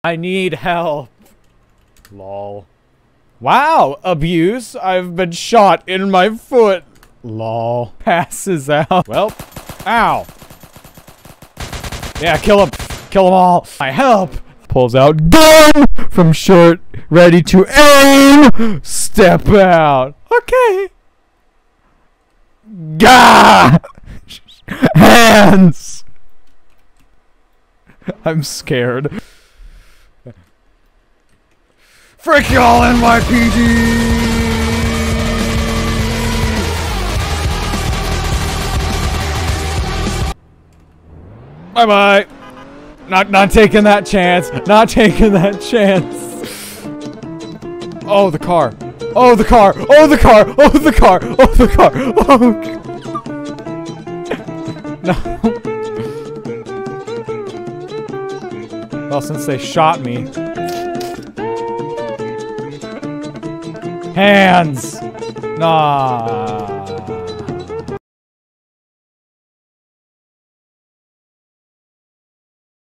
I need help. Lol. Wow, abuse. I've been shot in my foot. Lol. Passes out. Well, ow. Yeah, kill him. Kill them all. I help. Pulls out gun from shirt, ready to aim. Step out. Okay. Gah! Hands. I'm scared. Frick y'all NYPD! Bye-bye. Not taking that chance. Not taking that chance. Oh, the car. Oh, the car. Oh, the car. Oh, the car. Oh, the car. Oh. No. Well, since they shot me. Hands. Nah.